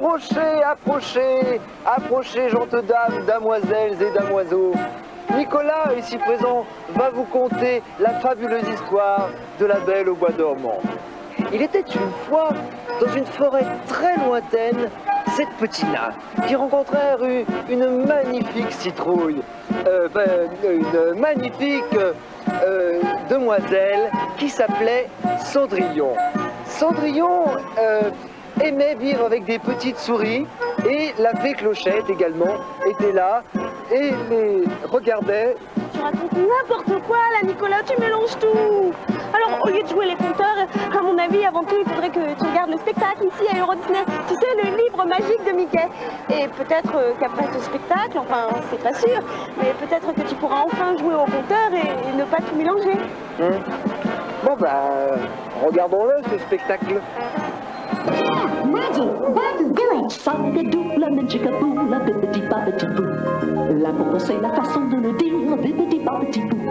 Approchez, approchez, approchez, gentes dames, damoiselles et damoiseaux. Nicolas, ici présent, va vous conter la fabuleuse histoire de la Belle au bois dormant. Il était une fois, dans une forêt très lointaine, 7 petits nains qui rencontrèrent une magnifique citrouille, une magnifique demoiselle qui s'appelait Cendrillon. Cendrillon aimait vivre avec des petites souris et la fée Clochette également était là et les regardait. Tu racontes n'importe quoi là, Nicolas, tu mélanges tout. Alors au lieu de jouer les conteurs, à mon avis, avant tout, il faudrait que tu regardes le spectacle ici à Euro Disney. Tu sais, le livre magique de Mickey. Et peut-être qu'après ce spectacle, enfin, c'est pas sûr, mais peut-être que tu pourras enfin jouer au compteur et ne pas tout mélanger. Bon bah, regardons-le ce spectacle. Magic, that's village. Sagadou, la magicabou, la bibbidi babbidi boo. L'important c'est la façon de le dire, bibbidi babbidi boo.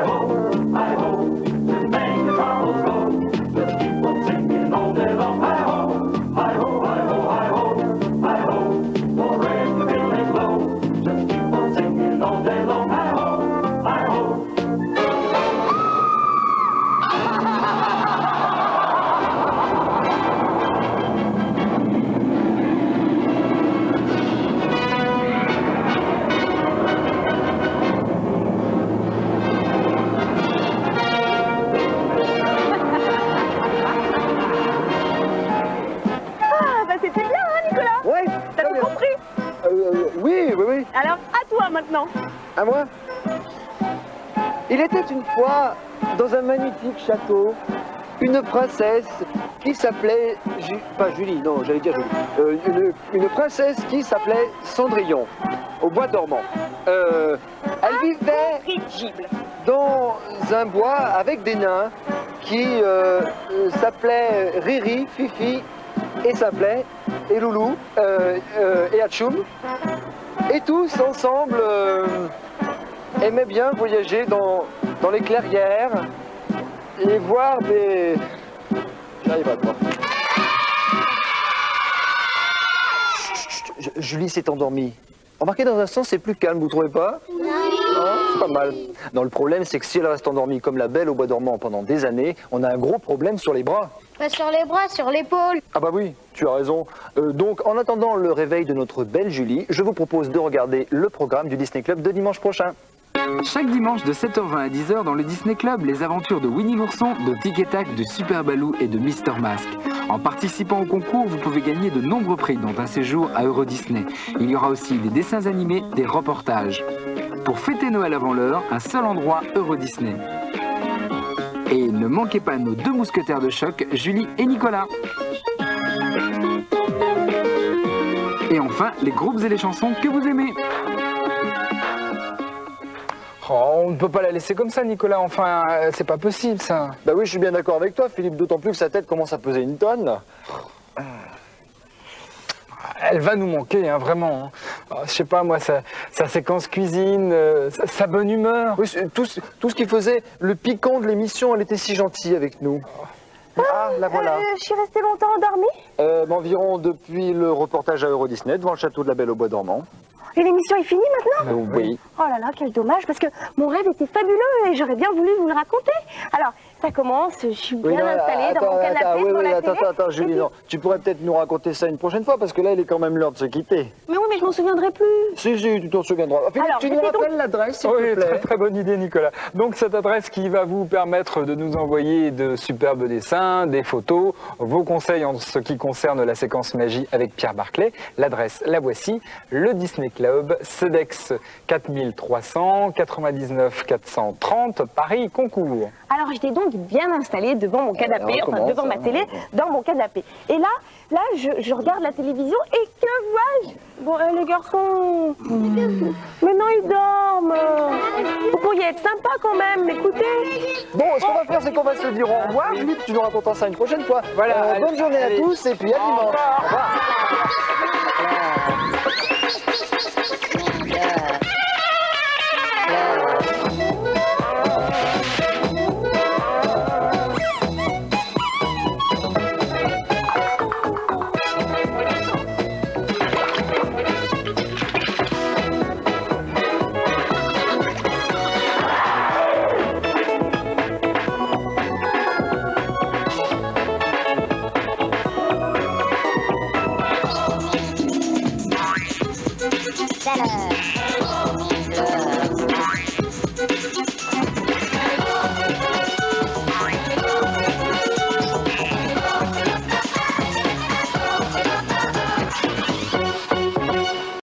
Oui. Alors, à toi maintenant. À moi? Il était une fois, dans un magnifique château, une princesse qui s'appelait... Pas Julie, non, j'allais dire Julie. Une princesse qui s'appelait Cendrillon, au bois dormant. Elle vivait dans un bois avec des nains qui s'appelaient Riri, Fifi et s'appelaient et Loulou et Atchoum. Et tous ensemble aimaient bien voyager dans les clairières et voir des... J'arrive à toi. Julie s'est endormie. Remarquez, dans un sens, c'est plus calme, vous trouvez pas? Non. C'est pas mal. Non, le problème, c'est que si elle reste endormie comme la Belle au bois dormant pendant des années, on a un gros problème sur les bras. Pas sur les bras, sur l'épaule. Ah bah oui, tu as raison. Donc, en attendant le réveil de notre belle Julie, je vous propose de regarder le programme du Disney Club de dimanche prochain. Chaque dimanche de 7h20 à 10h dans le Disney Club, les aventures de Winnie l'ourson, de Tic et Tac, de Super Baloo et de Mr Mask. En participant au concours, vous pouvez gagner de nombreux prix, dont un séjour à Euro Disney. Il y aura aussi des dessins animés, des reportages. Pour fêter Noël avant l'heure, un seul endroit, Euro Disney. Et ne manquez pas nos 2 mousquetaires de choc, Julie et Nicolas. Et enfin, les groupes et les chansons que vous aimez. Oh, on ne peut pas la laisser comme ça, Nicolas, enfin, c'est pas possible, ça. Bah oui, je suis bien d'accord avec toi, Philippe, d'autant plus que sa tête commence à peser une tonne. Elle va nous manquer, hein, vraiment. Oh, je sais pas, moi, sa séquence cuisine, sa bonne humeur. Oui, tout ce qui faisait le piquant de l'émission, elle était si gentille avec nous. Ah, la voilà. Je suis restée longtemps endormie. Environ depuis le reportage à Euro Disney, devant le château de la Belle au bois dormant. Et l'émission est finie maintenant? Oui. Oh là là, quel dommage, parce que mon rêve était fabuleux et j'aurais bien voulu vous le raconter. Alors, ça commence, je suis bien installée dans mon canapé devant la télé. Attends, Julie, non. Tu pourrais peut-être nous raconter ça une prochaine fois, parce que là, il est quand même l'heure de se quitter. Mais oui, mais je m'en souviendrai plus. Si, tu t'en souviendras. Philippe, Alors, tu nous rappelles l'adresse, s'il te Oui, plaît. très bonne idée, Nicolas. Donc, cette adresse qui va vous permettre de nous envoyer de superbes dessins, des photos, vos conseils en ce qui concerne la séquence magie avec Pierre Barclay. L'adresse, la voici, le Disney Club, CEDEX 4300 99 430, Paris Concours. Alors, j'étais donc bien installée devant mon canapé, enfin devant ma télé, dans mon canapé. Et là, je regarde la télévision et que vois-je? Bon, les garçons... Mais non, ils dorment. Vous pourriez être sympa quand même, écoutez. Bon, ce qu'on va faire, c'est qu'on va se dire au revoir. Philippe, tu nous raconteras ça une prochaine fois. Voilà, bonne journée à tous et puis à dimanche. Au revoir.